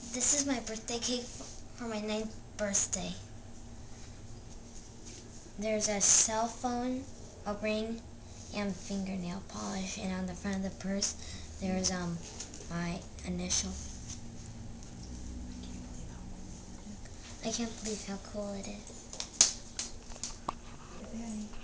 This is my birthday cake for my 9th birthday. There's a cell phone, a ring, and fingernail polish. And on the front of the purse, there's my initial. I can't believe how cool it is.